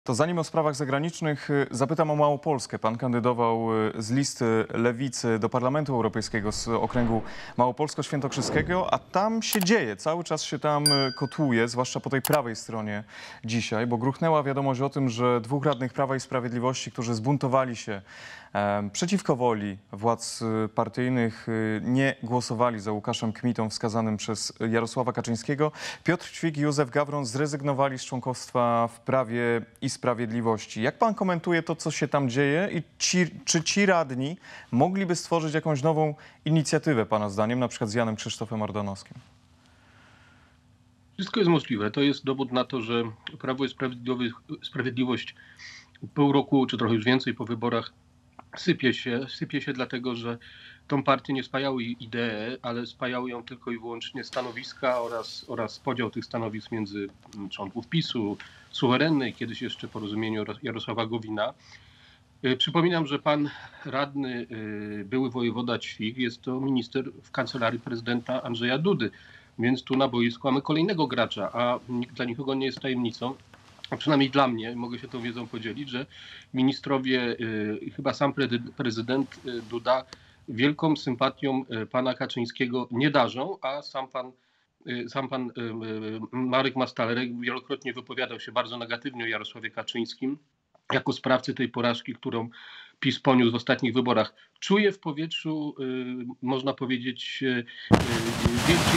To zanim o sprawach zagranicznych, zapytam o Małopolskę. Pan kandydował z listy Lewicy do Parlamentu Europejskiego z okręgu małopolsko-świętokrzyskiego, a tam się dzieje, cały czas się tam kotłuje, zwłaszcza po tej prawej stronie dzisiaj, bo gruchnęła wiadomość o tym, że dwóch radnych Prawa i Sprawiedliwości, którzy zbuntowali się przeciwko woli władz partyjnych, nie głosowali za Łukaszem Kmitą wskazanym przez Jarosława Kaczyńskiego. Piotr Ćwik i Józef Gawron zrezygnowali z członkostwa w Prawie i Sprawiedliwości. Jak pan komentuje to, co się tam dzieje i czy ci radni mogliby stworzyć jakąś nową inicjatywę, pana zdaniem, na przykład z Janem Krzysztofem Ardanowskim? Wszystko jest możliwe. To jest dowód na to, że Prawo i Sprawiedliwość pół roku, czy trochę już więcej po wyborach sypie się dlatego, że tą partię nie spajały idee, ale spajały ją tylko i wyłącznie stanowiska oraz podział tych stanowisk między członków PiS-u, suwerennej, kiedyś jeszcze porozumieniu Jarosława Gowina. Przypominam, że pan radny, były wojewoda Ćwik, jest to minister w kancelarii prezydenta Andrzeja Dudy, więc tu na boisku mamy kolejnego gracza, a dla nikogo nie jest tajemnicą, a przynajmniej dla mnie, mogę się tą wiedzą podzielić, że ministrowie, chyba sam prezydent Duda wielką sympatią pana Kaczyńskiego nie darzą, a sam pan Marek Mastalerek wielokrotnie wypowiadał się bardzo negatywnie o Jarosławie Kaczyńskim jako sprawcy tej porażki, którą PiS poniósł w ostatnich wyborach. Czuję w powietrzu, można powiedzieć, wielkie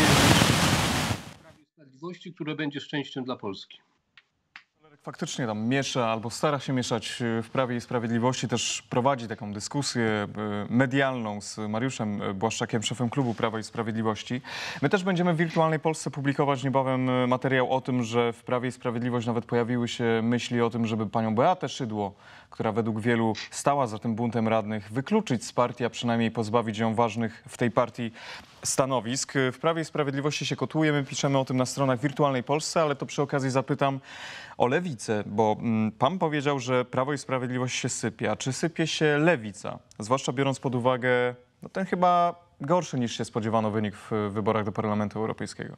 Prawie i Sprawiedliwości, które będzie szczęściem dla Polski. Faktycznie tam miesza albo stara się mieszać w Prawie i Sprawiedliwości, też prowadzi taką dyskusję medialną z Mariuszem Błaszczakiem, szefem klubu Prawa i Sprawiedliwości. My też będziemy w Wirtualnej Polsce publikować niebawem materiał o tym, że w Prawie i Sprawiedliwość nawet pojawiły się myśli o tym, żeby panią Beatę Szydło, która według wielu stała za tym buntem radnych, wykluczyć z partii, a przynajmniej pozbawić ją ważnych w tej partii stanowisk. W Prawie i Sprawiedliwości się kotłujemy, piszemy o tym na stronach Wirtualnej Polsce, ale to przy okazji zapytam o Lewicę, bo pan powiedział, że Prawo i Sprawiedliwość się sypie. A czy sypie się Lewica? Zwłaszcza biorąc pod uwagę ten chyba gorszy niż się spodziewano wynik w wyborach do Parlamentu Europejskiego.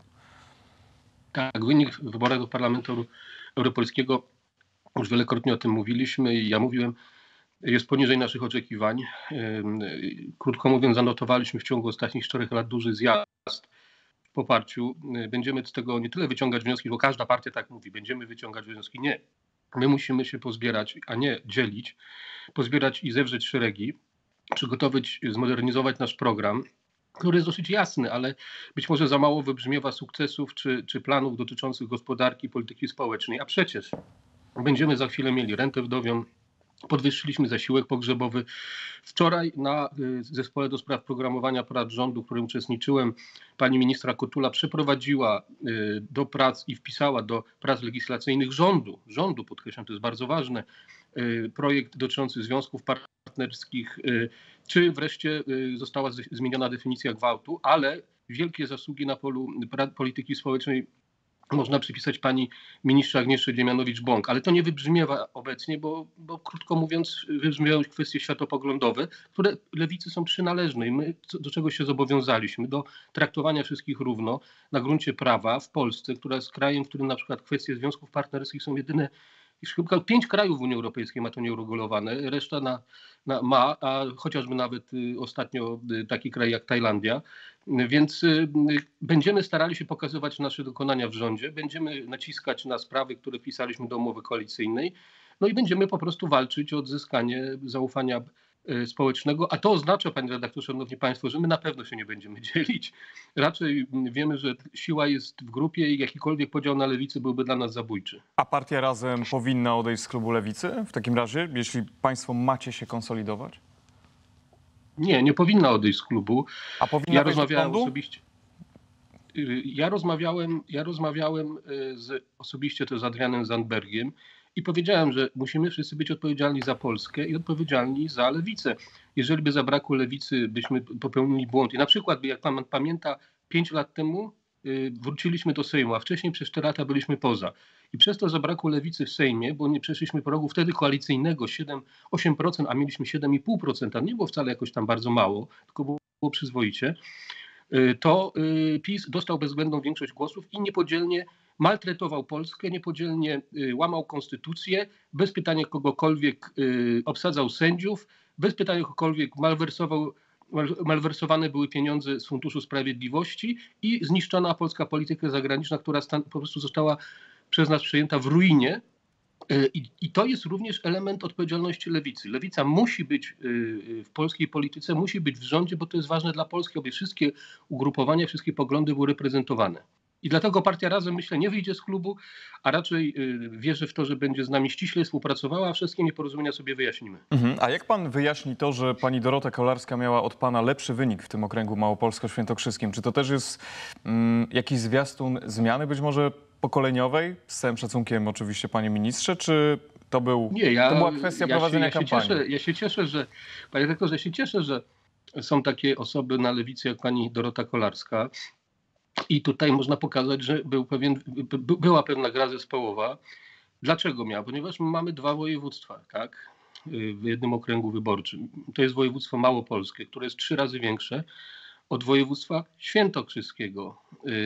Tak, wynik w wyborach do Parlamentu Europejskiego, już wielokrotnie o tym mówiliśmy i ja mówiłem, jest poniżej naszych oczekiwań. Krótko mówiąc, zanotowaliśmy w ciągu ostatnich 4 lat duży zjazd w poparciu. Będziemy z tego nie tyle wyciągać wnioski, bo każda partia tak mówi, będziemy wyciągać wnioski. Nie. My musimy się pozbierać, a nie dzielić, pozbierać i zewrzeć szeregi, przygotować, zmodernizować nasz program, który jest dosyć jasny, ale być może za mało wybrzmiewa sukcesów czy planów dotyczących gospodarki, polityki społecznej. A przecież będziemy za chwilę mieli rentę wdowią, podwyższyliśmy zasiłek pogrzebowy. Wczoraj na zespole do spraw programowania prac rządu, w którym uczestniczyłem, pani ministra Kotula przeprowadziła do prac i wpisała do prac legislacyjnych rządu, podkreślam, to jest bardzo ważne, projekt dotyczący związków partnerskich, czy wreszcie została zmieniona definicja gwałtu, ale wielkie zasługi na polu polityki społecznej można przypisać pani ministrze Agniesze Dziemianowicz-Bąk, ale to nie wybrzmiewa obecnie, bo krótko mówiąc wybrzmiewają kwestie światopoglądowe, które lewicy są przynależne i my do czego się zobowiązaliśmy, do traktowania wszystkich równo na gruncie prawa w Polsce, która jest krajem, w którym na przykład kwestie związków partnerskich są jedyne, już chyba 5 krajów w Unii Europejskiej ma to nieuregulowane, reszta ma, a chociażby nawet ostatnio taki kraj jak Tajlandia. Więc będziemy starali się pokazywać nasze dokonania w rządzie, będziemy naciskać na sprawy, które wpisaliśmy do umowy koalicyjnej, no i będziemy po prostu walczyć o odzyskanie zaufania społecznego, a to oznacza, panie redaktorze, szanowni państwo, że my na pewno się nie będziemy dzielić. Raczej wiemy, że siła jest w grupie i jakikolwiek podział na lewicę byłby dla nas zabójczy. A partia Razem powinna odejść z klubu Lewicy w takim razie, jeśli państwo macie się konsolidować? Nie powinna odejść z klubu. A powinna wejść do rządu? Osobiście. Ja rozmawiałem osobiście to z Adrianem Zandbergiem i powiedziałem, że musimy wszyscy być odpowiedzialni za Polskę i odpowiedzialni za lewicę. Jeżeli by zabrakło lewicy, byśmy popełnili błąd. I na przykład, jak pan pamięta, 5 lat temu wróciliśmy do Sejmu, a wcześniej przez 4 lata byliśmy poza. I przez to zabrakło lewicy w Sejmie, bo nie przeszliśmy progu wtedy koalicyjnego 8%, a mieliśmy 7,5%. Nie było wcale jakoś tam bardzo mało, tylko było przyzwoicie. To PiS dostał bezwzględną większość głosów i niepodzielnie maltretował Polskę, niepodzielnie łamał konstytucję, bez pytania kogokolwiek obsadzał sędziów, bez pytania kogokolwiek malwersowane były pieniądze z Funduszu Sprawiedliwości i zniszczona polska polityka zagraniczna, która po prostu została przez nas przejęta w ruinie. I to jest również element odpowiedzialności lewicy. Lewica musi być w polskiej polityce, musi być w rządzie, bo to jest ważne dla Polski, aby wszystkie ugrupowania, wszystkie poglądy były reprezentowane. I dlatego partia Razem, myślę, nie wyjdzie z klubu, a raczej wierzę w to, że będzie z nami ściśle współpracowała, a wszystkie nieporozumienia sobie wyjaśnimy. A jak pan wyjaśni to, że pani Dorota Kolarska miała od pana lepszy wynik w tym okręgu małopolsko-świętokrzyskim? Czy to też jest jakiś zwiastun zmiany być może pokoleniowej? Z całym szacunkiem oczywiście, panie ministrze, czy to była kwestia prowadzenia kampanii? Ja się cieszę, że, panie rektorze, ja się cieszę, że są takie osoby na lewicy jak pani Dorota Kolarska. I tutaj można pokazać, że była pewna gra zespołowa. Dlaczego miała? Ponieważ mamy 2 województwa, tak? W jednym okręgu wyborczym. To jest województwo małopolskie, które jest 3 razy większe od województwa świętokrzyskiego,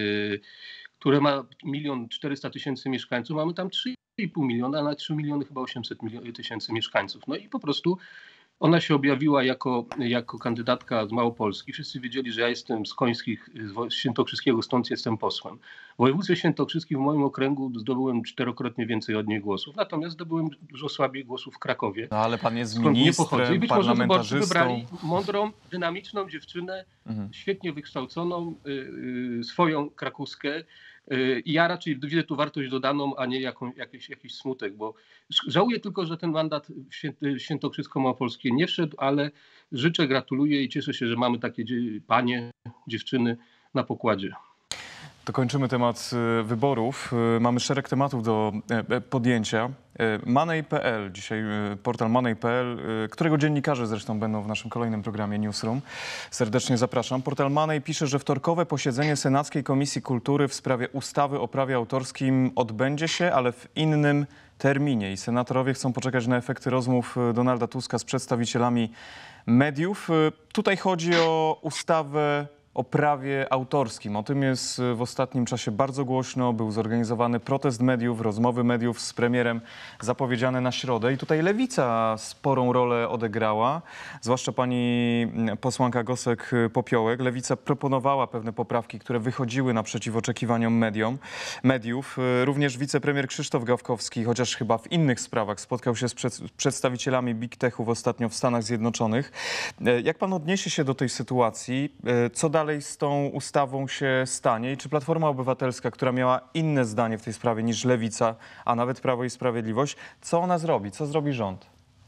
które ma 1 400 000 mieszkańców. Mamy tam 3,5 miliona, a na 3 miliony chyba 800 000 mieszkańców. No i po prostu ona się objawiła jako kandydatka z Małopolski. Wszyscy wiedzieli, że ja jestem z Końskich, z Świętokrzyskiego, stąd jestem posłem. W województwie świętokrzyskim w moim okręgu zdobyłem 4-krotnie więcej od niej głosów, natomiast zdobyłem dużo słabiej głosów w Krakowie. No ale pan jest skąd nie pochodzę. I ministrem, być może wyborcy parlamentarzystą. wybrali mądrą, dynamiczną dziewczynę, świetnie wykształconą, swoją krakowskę. I ja raczej widzę tu wartość dodaną, a nie jakiś smutek, bo żałuję tylko, że ten mandat w Świętokrzysko-Małopolskie nie wszedł, ale życzę, gratuluję i cieszę się, że mamy takie panie, dziewczyny na pokładzie. To kończymy temat wyborów. Mamy szereg tematów do podjęcia. Money.pl, dzisiaj portal Money.pl, którego dziennikarze zresztą będą w naszym kolejnym programie Newsroom. Serdecznie zapraszam. Portal Money pisze, że wtorkowe posiedzenie Senackiej Komisji Kultury w sprawie ustawy o prawie autorskim odbędzie się, ale w innym terminie. I senatorowie chcą poczekać na efekty rozmów Donalda Tuska z przedstawicielami mediów. Tutaj chodzi o ustawę o prawie autorskim. O tym jest w ostatnim czasie bardzo głośno. Był zorganizowany protest mediów, rozmowy mediów z premierem zapowiedziane na środę. I tutaj Lewica sporą rolę odegrała, zwłaszcza pani posłanka Gosek-Popiołek. Lewica proponowała pewne poprawki, które wychodziły naprzeciw oczekiwaniom mediów. Również wicepremier Krzysztof Gawkowski, chociaż chyba w innych sprawach, spotkał się z przedstawicielami Big Techów ostatnio w Stanach Zjednoczonych. Jak pan odniesie się do tej sytuacji? Co dalej z tą ustawą się stanie i czy Platforma Obywatelska, która miała inne zdanie w tej sprawie niż Lewica, a nawet Prawo i Sprawiedliwość, co ona zrobi? Co zrobi rząd?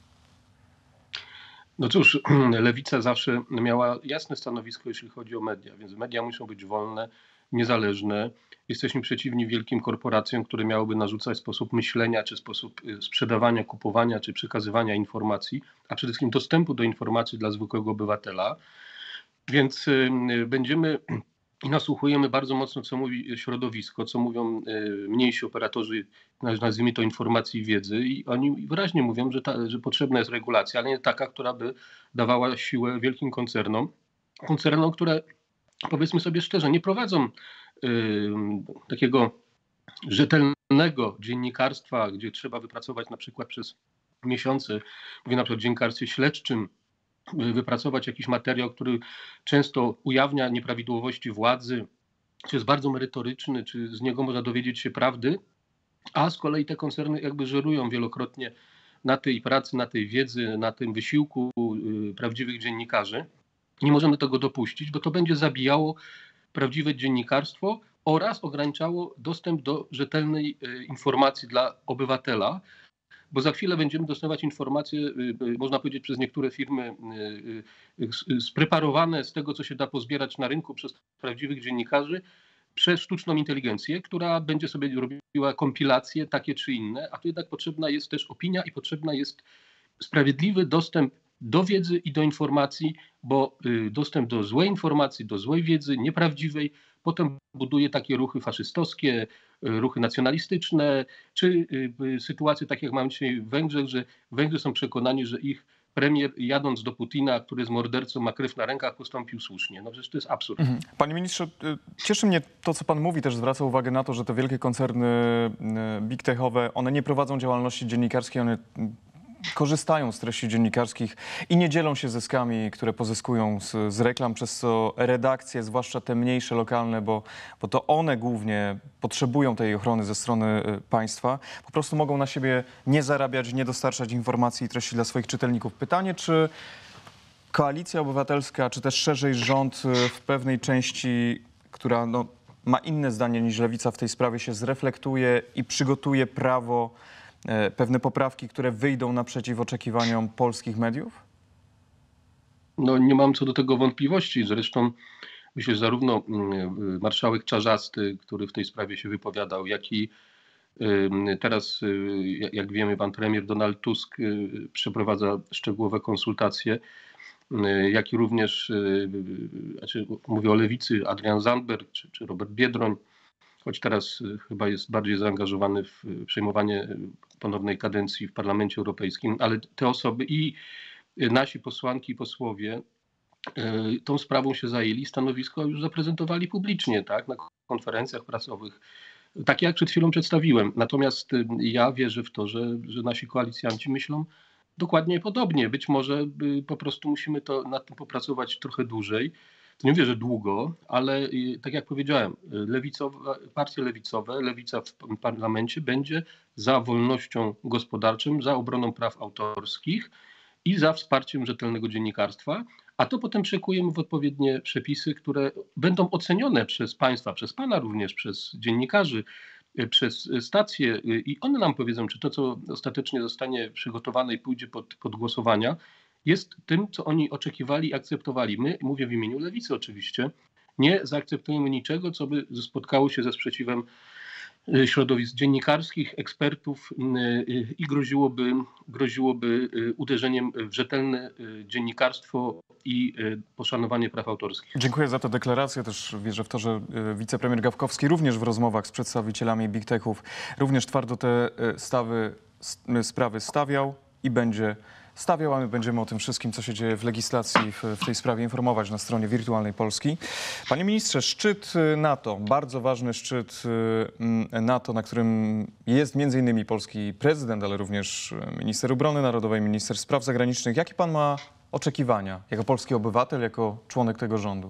No cóż, Lewica zawsze miała jasne stanowisko, jeśli chodzi o media, więc media muszą być wolne, niezależne. Jesteśmy przeciwni wielkim korporacjom, które miałyby narzucać sposób myślenia, czy sposób sprzedawania, kupowania, czy przekazywania informacji, a przede wszystkim dostępu do informacji dla zwykłego obywatela. Więc będziemy i nasłuchujemy bardzo mocno, co mówi środowisko, co mówią mniejsi operatorzy, nazwijmy to informacji i wiedzy. I oni wyraźnie mówią, że potrzebna jest regulacja, ale nie taka, która by dawała siłę wielkim koncernom, które, powiedzmy sobie szczerze, nie prowadzą takiego rzetelnego dziennikarstwa, gdzie trzeba wypracować na przykład przez miesiące, mówię na przykład o dziennikarstwie śledczym, wypracować jakiś materiał, który często ujawnia nieprawidłowości władzy, czy jest bardzo merytoryczny, czy z niego można dowiedzieć się prawdy, a z kolei te koncerny jakby żerują wielokrotnie na tej pracy, na tej wiedzy, na tym wysiłku prawdziwych dziennikarzy. Nie możemy tego dopuścić, bo to będzie zabijało prawdziwe dziennikarstwo oraz ograniczało dostęp do rzetelnej informacji dla obywatela, bo za chwilę będziemy dostawać informacje, można powiedzieć, przez niektóre firmy spreparowane z tego, co się da pozbierać na rynku przez prawdziwych dziennikarzy, przez sztuczną inteligencję, która będzie sobie robiła kompilacje takie czy inne, a tu jednak potrzebna jest też opinia i potrzebna jest sprawiedliwy dostęp do wiedzy i do informacji, bo dostęp do złej informacji, do złej wiedzy, nieprawdziwej, potem buduje takie ruchy faszystowskie, ruchy nacjonalistyczne, czy sytuacje takie jak mamy dzisiaj w Węgrzech, że Węgrzy są przekonani, że ich premier jadąc do Putina, który jest mordercą, ma krew na rękach, postąpił słusznie. No przecież to jest absurd. Panie ministrze, cieszy mnie to, co pan mówi, też zwraca uwagę na to, że te wielkie koncerny big techowe, one nie prowadzą działalności dziennikarskiej, one korzystają z treści dziennikarskich i nie dzielą się zyskami, które pozyskują z reklam, przez co redakcje, zwłaszcza te mniejsze, lokalne, bo to one głównie potrzebują tej ochrony ze strony państwa, po prostu mogą na siebie nie zarabiać, nie dostarczać informacji i treści dla swoich czytelników. Pytanie, czy Koalicja Obywatelska, czy też szerzej rząd w pewnej części, która ma inne zdanie niż Lewica w tej sprawie, się zreflektuje i przygotuje prawo, pewne poprawki, które wyjdą naprzeciw oczekiwaniom polskich mediów? No nie mam co do tego wątpliwości. Zresztą myślę, że zarówno marszałek Czarzasty, który w tej sprawie się wypowiadał, jak i teraz, jak wiemy, pan premier Donald Tusk przeprowadza szczegółowe konsultacje, jak i również, mówię o Lewicy, Adrian Zandberg czy Robert Biedroń, choć teraz chyba jest bardziej zaangażowany w przejmowanie ponownej kadencji w Parlamencie Europejskim, ale te osoby i nasi posłanki i posłowie tą sprawą się zajęli, stanowisko już zaprezentowali publicznie, tak, na konferencjach prasowych, takie jak przed chwilą przedstawiłem. Natomiast ja wierzę w to, że nasi koalicjanci myślą dokładnie podobnie. Być może po prostu musimy nad tym popracować trochę dłużej. To nie mówię, że długo, ale tak jak powiedziałem, partie lewicowe, lewica w parlamencie będzie za wolnością gospodarczą, za obroną praw autorskich i za wsparciem rzetelnego dziennikarstwa, a to potem przekujemy w odpowiednie przepisy, które będą ocenione przez państwa, przez pana również, przez dziennikarzy, przez stacje i one nam powiedzą, czy to, co ostatecznie zostanie przygotowane i pójdzie pod głosowania, jest tym, co oni oczekiwali i akceptowali. My, mówię w imieniu Lewicy oczywiście, nie zaakceptujemy niczego, co by spotkało się ze sprzeciwem środowisk dziennikarskich, ekspertów i groziłoby uderzeniem w rzetelne dziennikarstwo i poszanowanie praw autorskich. Dziękuję za tę deklarację. Też wierzę w to, że wicepremier Gawkowski również w rozmowach z przedstawicielami big techów również twardo te sprawy stawiał i będzie stawiał, a my będziemy o tym wszystkim, co się dzieje w legislacji w tej sprawie, informować na stronie Wirtualnej Polski. Panie ministrze, szczyt NATO, bardzo ważny szczyt NATO, na którym jest m.in. polski prezydent, ale również minister obrony narodowej, minister spraw zagranicznych. Jakie pan ma oczekiwania jako polski obywatel, jako członek tego rządu?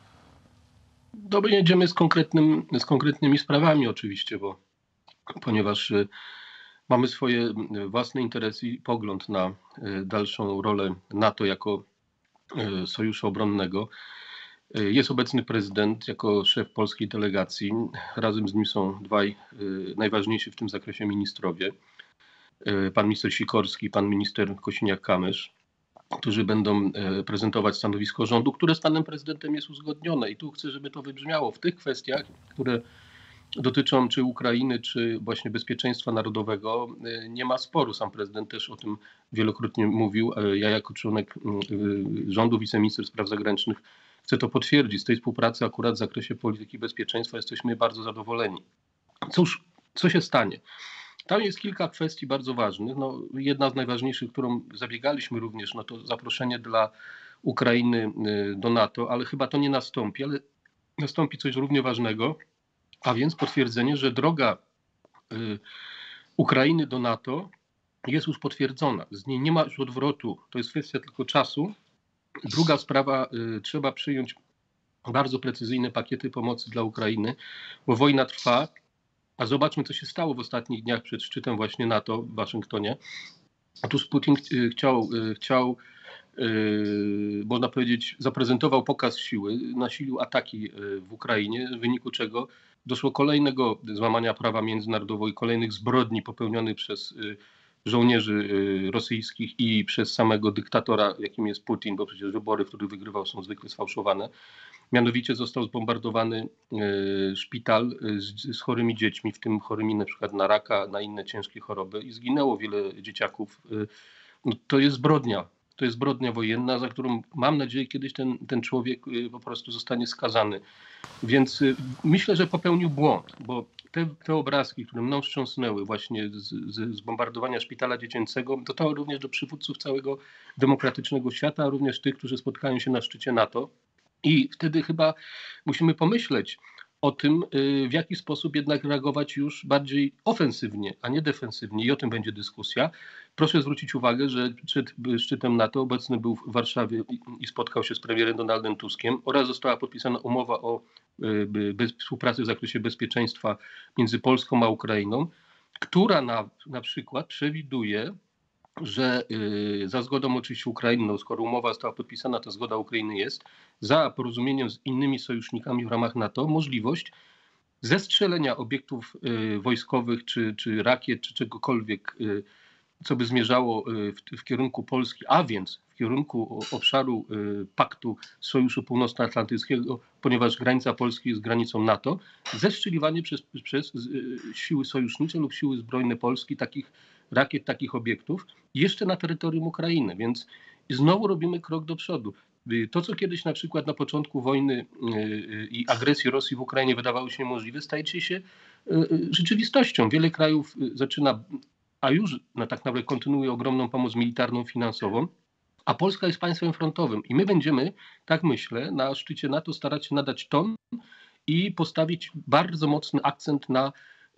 Dobrze, jedziemy z konkretnymi sprawami oczywiście, ponieważ mamy swoje własne interesy i pogląd na dalszą rolę NATO jako sojuszu obronnego. Jest obecny prezydent jako szef polskiej delegacji. Razem z nim są dwaj najważniejsi w tym zakresie ministrowie. Pan minister Sikorski, pan minister Kosiniak-Kamysz, którzy będą prezentować stanowisko rządu, które z panem prezydentem jest uzgodnione. I tu chcę, żeby to wybrzmiało w tych kwestiach, które dotyczą czy Ukrainy, czy właśnie bezpieczeństwa narodowego. Nie ma sporu. Sam prezydent też o tym wielokrotnie mówił. Ja jako członek rządu, wiceminister spraw zagranicznych chcę to potwierdzić. Z tej współpracy akurat w zakresie polityki bezpieczeństwa jesteśmy bardzo zadowoleni. Cóż, co się stanie? Tam jest kilka kwestii bardzo ważnych. No, jedna z najważniejszych, którą zabiegaliśmy również, no to zaproszenie dla Ukrainy do NATO, ale chyba to nie nastąpi, ale nastąpi coś równie ważnego, a więc potwierdzenie, że droga Ukrainy do NATO jest już potwierdzona. Z niej nie ma już odwrotu. To jest kwestia tylko czasu. Druga sprawa, trzeba przyjąć bardzo precyzyjne pakiety pomocy dla Ukrainy, bo wojna trwa. A zobaczmy, co się stało w ostatnich dniach przed szczytem właśnie NATO w Waszyngtonie. Otóż Putin chciał, można powiedzieć, zaprezentował pokaz siły, nasilił ataki w Ukrainie, w wyniku czego doszło kolejnego złamania prawa międzynarodowego i kolejnych zbrodni popełnionych przez żołnierzy rosyjskich i przez samego dyktatora, jakim jest Putin, bo przecież wybory, w których wygrywał, są zwykle sfałszowane. Mianowicie został zbombardowany szpital z chorymi dziećmi, w tym chorymi na przykład na raka, na inne ciężkie choroby i zginęło wiele dzieciaków. No, to jest zbrodnia. To jest zbrodnia wojenna, za którą mam nadzieję kiedyś ten człowiek po prostu zostanie skazany. Więc myślę, że popełnił błąd, bo te obrazki, które mną wstrząsnęły właśnie z bombardowania szpitala dziecięcego, dotarły również do przywódców całego demokratycznego świata, a również tych, którzy spotkają się na szczycie NATO. I wtedy chyba musimy pomyśleć o tym, w jaki sposób jednak reagować już bardziej ofensywnie, a nie defensywnie. I o tym będzie dyskusja. Proszę zwrócić uwagę, że przed szczytem NATO obecny był w Warszawie i spotkał się z premierem Donaldem Tuskiem oraz została podpisana umowa o współpracy w zakresie bezpieczeństwa między Polską a Ukrainą, która na przykład przewiduje, że za zgodą oczywiście Ukrainy, no skoro umowa została podpisana, to zgoda Ukrainy jest, za porozumieniem z innymi sojusznikami w ramach NATO możliwość zestrzelenia obiektów wojskowych, czy rakiet, czy czegokolwiek, co by zmierzało w kierunku Polski, a więc w kierunku obszaru paktu Sojuszu Północnoatlantyckiego, ponieważ granica Polski jest granicą NATO, zestrzeliwanie przez siły sojusznicze lub siły zbrojne Polski takich rakiet, takich obiektów, jeszcze na terytorium Ukrainy, więc znowu robimy krok do przodu. To, co kiedyś na przykład na początku wojny i agresji Rosji w Ukrainie wydawało się niemożliwe, staje się rzeczywistością. Wiele krajów zaczyna, a już tak naprawdę kontynuuje ogromną pomoc militarną, finansową, a Polska jest państwem frontowym i my będziemy, tak myślę, na szczycie NATO starać się nadać ton i postawić bardzo mocny akcent na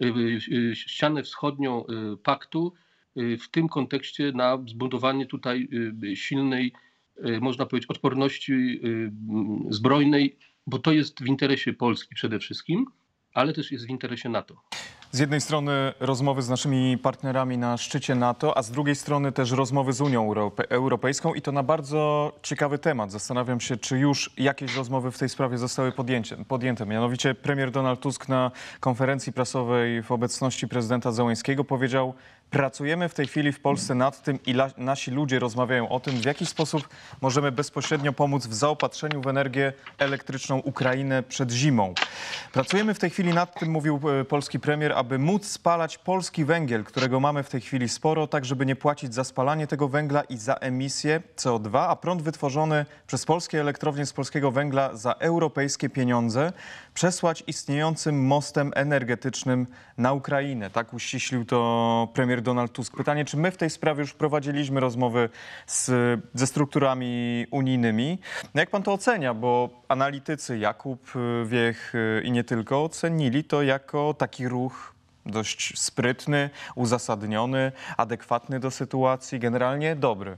ścianę wschodnią paktu, w tym kontekście na zbudowanie tutaj silnej, można powiedzieć, odporności zbrojnej, bo to jest w interesie Polski przede wszystkim, ale też jest w interesie NATO. Z jednej strony rozmowy z naszymi partnerami na szczycie NATO, a z drugiej strony też rozmowy z Unią Europejską i to na bardzo ciekawy temat. Zastanawiam się, czy już jakieś rozmowy w tej sprawie zostały podjęte. Mianowicie premier Donald Tusk na konferencji prasowej w obecności prezydenta Zełenskiego powiedział: pracujemy w tej chwili w Polsce nad tym i nasi ludzie rozmawiają o tym, w jaki sposób możemy bezpośrednio pomóc w zaopatrzeniu w energię elektryczną Ukrainę przed zimą. Pracujemy w tej chwili nad tym, mówił polski premier, aby móc spalać polski węgiel, którego mamy w tej chwili sporo, tak żeby nie płacić za spalanie tego węgla i za emisję CO2, a prąd wytworzony przez polskie elektrownie z polskiego węgla za europejskie pieniądze przesłać istniejącym mostem energetycznym na Ukrainę. Tak uściślił to premier Donald Tusk. Pytanie, czy my w tej sprawie już prowadziliśmy rozmowy ze strukturami unijnymi? No jak pan to ocenia? Bo analitycy Jakub Wiech i nie tylko ocenili to jako taki ruch dość sprytny, uzasadniony, adekwatny do sytuacji, generalnie dobry.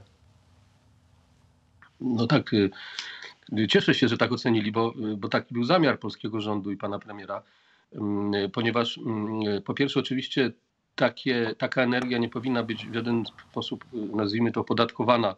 No tak, cieszę się, że tak ocenili, bo taki był zamiar polskiego rządu i pana premiera, ponieważ po pierwsze oczywiście taka energia nie powinna być w żaden sposób, nazwijmy to, opodatkowana,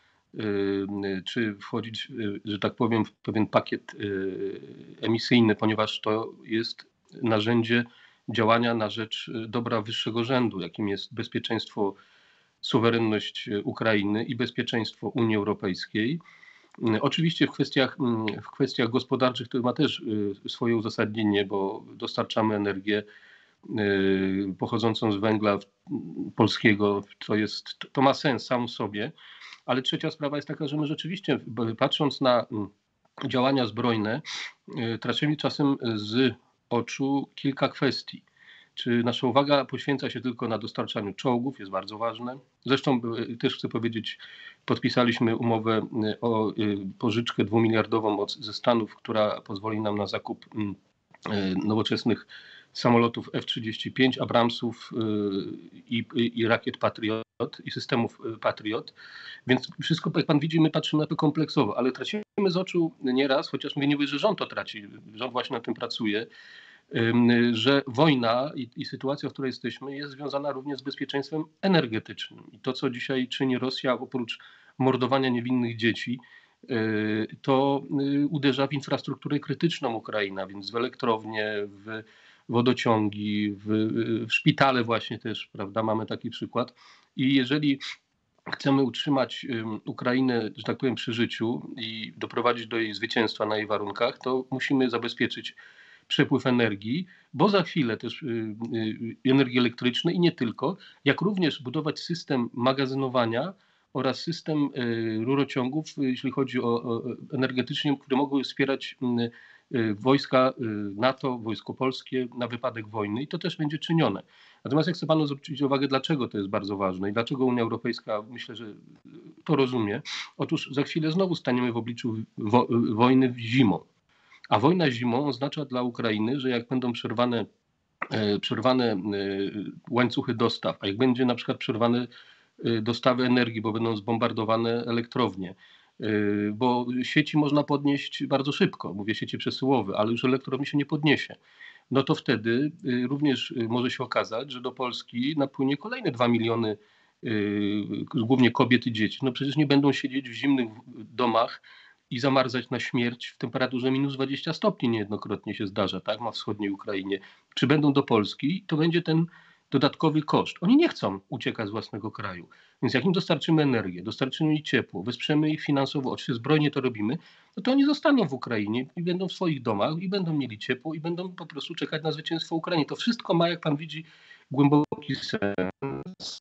czy wchodzić, że tak powiem, w pewien pakiet emisyjny, ponieważ to jest narzędzie działania na rzecz dobra wyższego rzędu, jakim jest bezpieczeństwo, suwerenność Ukrainy i bezpieczeństwo Unii Europejskiej. Oczywiście w kwestiach gospodarczych to ma też swoje uzasadnienie, bo dostarczamy energię pochodzącą z węgla polskiego, to ma sens sam w sobie, ale trzecia sprawa jest taka, że my rzeczywiście, patrząc na działania zbrojne, tracimy czasem z oczu kilka kwestii. Czy nasza uwaga poświęca się tylko na dostarczaniu czołgów, jest bardzo ważne. Zresztą też chcę powiedzieć, podpisaliśmy umowę o pożyczkę 2-miliardową ze Stanów, która pozwoli nam na zakup nowoczesnych samolotów F-35, Abramsów i rakiet Patriot i systemów Patriot. Więc wszystko, jak pan widzi, my patrzymy na to kompleksowo, ale tracimy z oczu nieraz, chociaż mówię, nie mówię, że rząd to traci, rząd właśnie nad tym pracuje, że wojna i sytuacja, w której jesteśmy, jest związana również z bezpieczeństwem energetycznym. I to, co dzisiaj czyni Rosja, oprócz mordowania niewinnych dzieci, to uderza w infrastrukturę krytyczną Ukrainy, więc w elektrownie, w wodociągi, w szpitale właśnie też, prawda, mamy taki przykład. I jeżeli chcemy utrzymać Ukrainę, że tak powiem, przy życiu i doprowadzić do jej zwycięstwa na jej warunkach, to musimy zabezpieczyć przepływ energii, bo za chwilę też energii elektrycznej i nie tylko, jak również budować system magazynowania oraz system rurociągów, jeśli chodzi o energetycznie, które mogły wspierać wojska NATO, wojsko polskie na wypadek wojny i to też będzie czynione. Natomiast ja chcę panu zwrócić uwagę, dlaczego to jest bardzo ważne i dlaczego Unia Europejska, myślę, że to rozumie. Otóż za chwilę znowu staniemy w obliczu wojny zimą. A wojna zimą oznacza dla Ukrainy, że jak będą przerwane łańcuchy dostaw, a jak będzie na przykład przerwane dostawy energii, bo będą zbombardowane elektrownie, bo sieci można podnieść bardzo szybko, mówię sieci przesyłowe, ale już elektrowni się nie podniesie. No to wtedy również może się okazać, że do Polski napłynie kolejne 2 miliony głównie kobiet i dzieci. No przecież nie będą siedzieć w zimnych domach i zamarzać na śmierć w temperaturze minus 20 stopni niejednokrotnie się zdarza, tak, na wschodniej Ukrainie. Przybędą do Polski, to będzie ten dodatkowy koszt. Oni nie chcą uciekać z własnego kraju. Więc jak im dostarczymy energię, dostarczymy im ciepło, wesprzemy ich finansowo, oczywiście zbrojnie to robimy, no to oni zostaną w Ukrainie i będą w swoich domach i będą mieli ciepło i będą po prostu czekać na zwycięstwo Ukrainy. To wszystko ma, jak pan widzi, głęboki sens.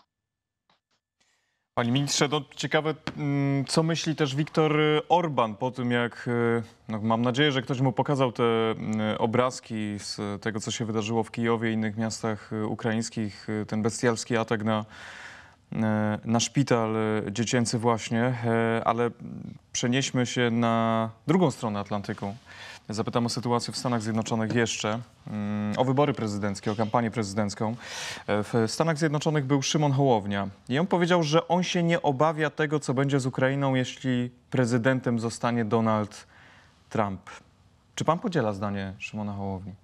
Panie ministrze, to ciekawe, co myśli też Viktor Orban po tym, jak, no mam nadzieję, że ktoś mu pokazał te obrazki z tego, co się wydarzyło w Kijowie i innych miastach ukraińskich, ten bestialski atak na szpital dziecięcy właśnie, ale przenieśmy się na drugą stronę Atlantyku. Zapytam o sytuację w Stanach Zjednoczonych jeszcze, o wybory prezydenckie, o kampanię prezydencką. W Stanach Zjednoczonych był Szymon Hołownia i on powiedział, że on się nie obawia tego, co będzie z Ukrainą, jeśli prezydentem zostanie Donald Trump. Czy pan podziela zdanie Szymona Hołowni?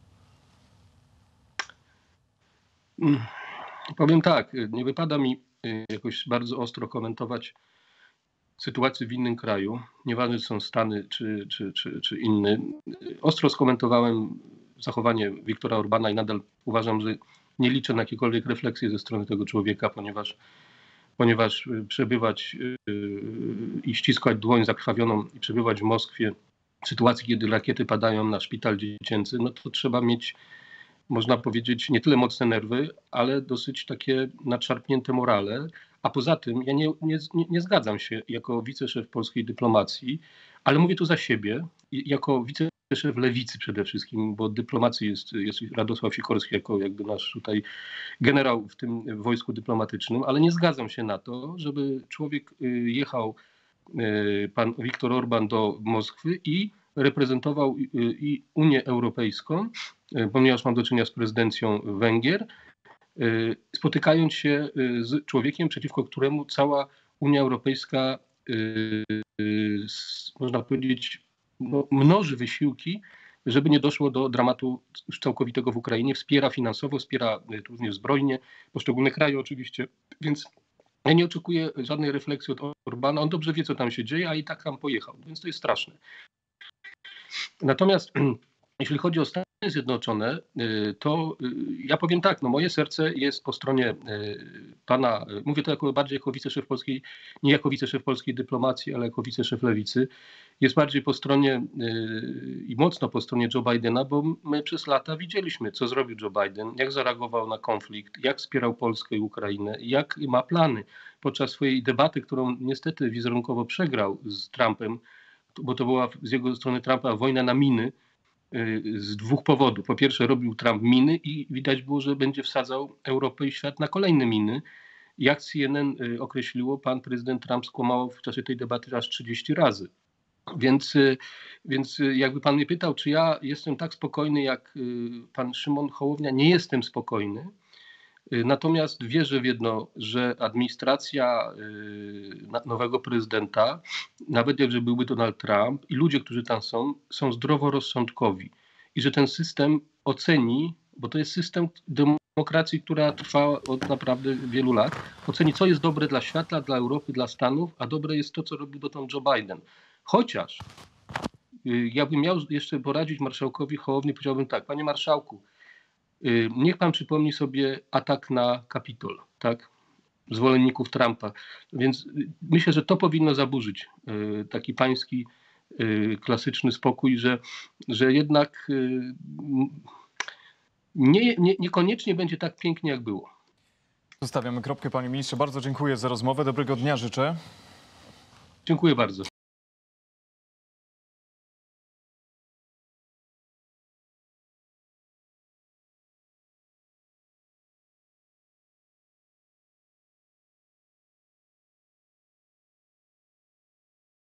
Powiem tak, nie wypada mi jakoś bardzo ostro komentować sytuacji w innym kraju, nieważne czy są Stany czy inny. Ostro skomentowałem zachowanie Viktora Orbana i nadal uważam, że nie liczę na jakiekolwiek refleksje ze strony tego człowieka, ponieważ przebywać i ściskać dłoń zakrwawioną i przebywać w Moskwie w sytuacji, kiedy rakiety padają na szpital dziecięcy, no to trzeba mieć, można powiedzieć, nie tyle mocne nerwy, ale dosyć takie nadszarpnięte morale. A poza tym ja nie zgadzam się jako wiceszef polskiej dyplomacji, ale mówię tu za siebie, jako wiceszef lewicy przede wszystkim, bo od dyplomacji jest Radosław Sikorski jako jakby nasz tutaj generał w tym wojsku dyplomatycznym, ale nie zgadzam się na to, żeby człowiek jechał, pan Viktor Orban do Moskwy i reprezentował i Unię Europejską, ponieważ mam do czynienia z prezydencją Węgier, spotykając się z człowiekiem, przeciwko któremu cała Unia Europejska, można powiedzieć, no, mnoży wysiłki, żeby nie doszło do dramatu już całkowitego w Ukrainie. Wspiera finansowo, wspiera również zbrojnie poszczególne kraje oczywiście, więc ja nie oczekuję żadnej refleksji od Orbana. On dobrze wie, co tam się dzieje, a i tak tam pojechał, więc to jest straszne. Natomiast jeśli chodzi o Stany Zjednoczone, to ja powiem tak, no moje serce jest po stronie pana, mówię to bardziej jako wiceszef polskiej, nie jako wiceszef polskiej dyplomacji, ale jako wiceszef lewicy, jest bardziej po stronie i mocno po stronie Joe Bidena, bo my przez lata widzieliśmy, co zrobił Joe Biden, jak zareagował na konflikt, jak wspierał Polskę i Ukrainę, jak ma plany podczas swojej debaty, którą niestety wizerunkowo przegrał z Trumpem, bo to była z jego strony Trumpa wojna na miny, z dwóch powodów. Po pierwsze robił Trump miny i widać było, że będzie wsadzał Europę i świat na kolejne miny. Jak CNN określiło, pan prezydent Trump skłamał w czasie tej debaty aż 30 razy. Więc jakby pan mnie pytał, czy ja jestem tak spokojny jak pan Szymon Hołownia, nie jestem spokojny. Natomiast wierzę w jedno, że administracja nowego prezydenta, nawet jeżeli byłby Donald Trump i ludzie, którzy tam są zdroworozsądkowi i że ten system oceni, bo to jest system demokracji, która trwa od naprawdę wielu lat, oceni, co jest dobre dla świata, dla Europy, dla Stanów, a dobre jest to, co robił dotąd Joe Biden. Chociaż jakbym miał jeszcze poradzić marszałkowi Hołowni, powiedziałbym tak, panie marszałku, niech pan przypomni sobie atak na Kapitol, tak? Zwolenników Trumpa. Więc myślę, że to powinno zaburzyć taki pański klasyczny spokój, że jednak niekoniecznie będzie tak pięknie, jak było. Zostawiamy kropkę, panie ministrze. Bardzo dziękuję za rozmowę. Dobrego dnia życzę. Dziękuję bardzo.